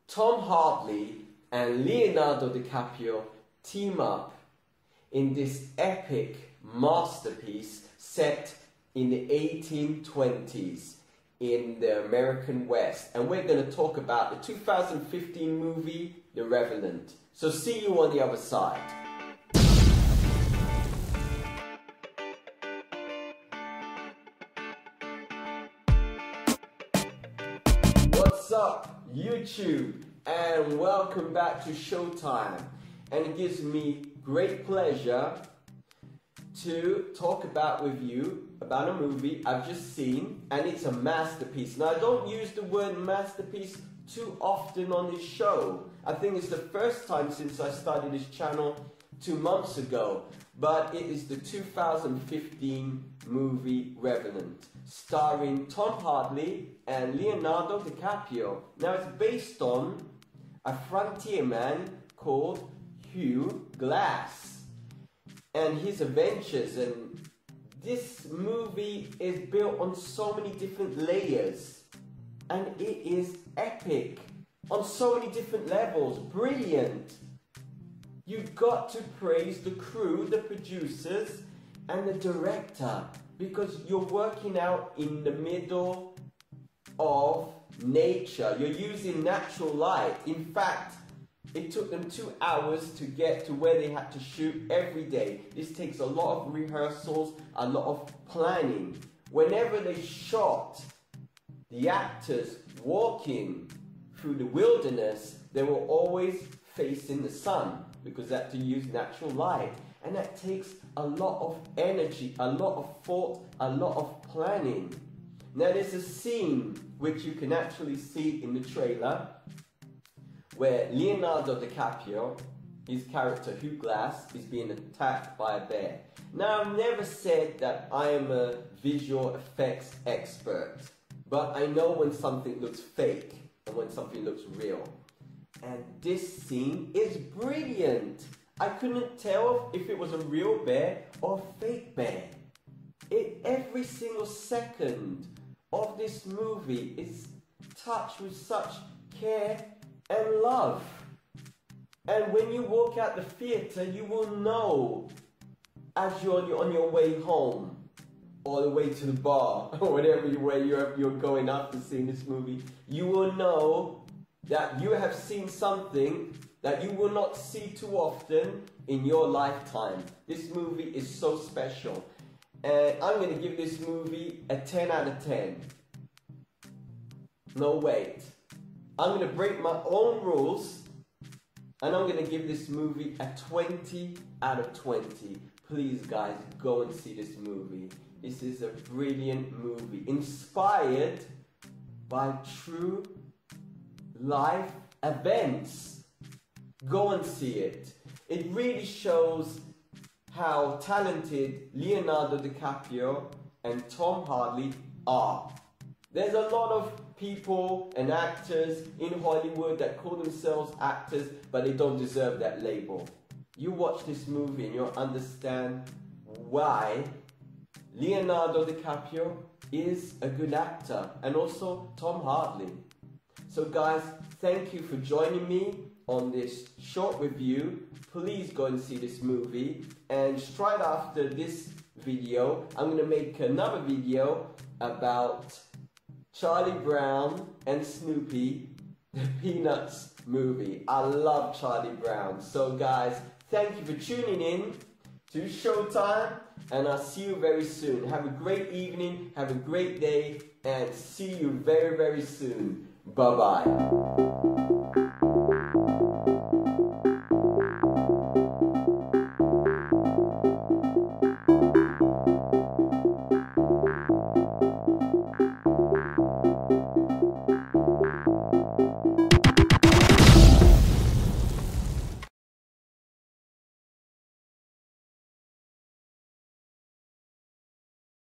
Tom Hardy and Leonardo DiCaprio team up in this epic masterpiece set in the 1820s in the American West. And we're going to talk about the 2015 movie, The Revenant. So see you on the other side. What's up, YouTube? And welcome back to Showtime. And it gives me great pleasure to talk with you about a movie I've just seen, and it's a masterpiece. Now, I don't use the word masterpiece too often on this show. I think it's the first time since I started this channel 2 months ago, but it is the 2015 movie Revenant, starring Tom Hardy and Leonardo DiCaprio. Now, it's based on a frontierman called Hugh Glass and his adventures, and this movie is built on so many different layers, and it is epic on so many different levels. Brilliant. You've got to praise the crew, the producers, and the director, because you're working out in the middle of nature. You're using natural light. In fact, it took them 2 hours to get to where they had to shoot every day. This takes a lot of rehearsals, a lot of planning. Whenever they shot the actors walking through the wilderness, they were always facing the sun because they had to use natural light. And that takes a lot of energy, a lot of thought, a lot of planning. Now, there's a scene which you can actually see in the trailer where Leonardo DiCaprio, his character Hugh Glass, is being attacked by a bear. Now, I've never said that I am a visual effects expert, but I know when something looks fake and when something looks real. And this scene is brilliant. I couldn't tell if it was a real bear or a fake bear. Every single second of this movie is touched with such care and love. And when you walk out the theater, you will know as you're on your way home or the way to the bar or whatever way you're going after seeing this movie, you will know that you have seen something that you will not see too often in your lifetime. This movie is so special. And I'm going to give this movie a 10 out of 10. No, wait. I'm going to break my own rules, and I'm going to give this movie a 20 out of 20. Please, guys, go and see this movie. This is a brilliant movie, inspired by true life events. Go and see it. It really shows how talented Leonardo DiCaprio and Tom Hardy are. There's a lot of people and actors in Hollywood that call themselves actors, but they don't deserve that label. You watch this movie and you'll understand why Leonardo DiCaprio is a good actor, and also Tom Hardy. So guys, thank you for joining me on this short review. Please go and see this movie, and straight after this video, I'm going to make another video about Charlie Brown and Snoopy, the Peanuts movie. I love Charlie Brown. So guys, thank you for tuning in to Showtime, and I'll see you very soon. Have a great evening, have a great day, and see you very, very soon. Bye-bye.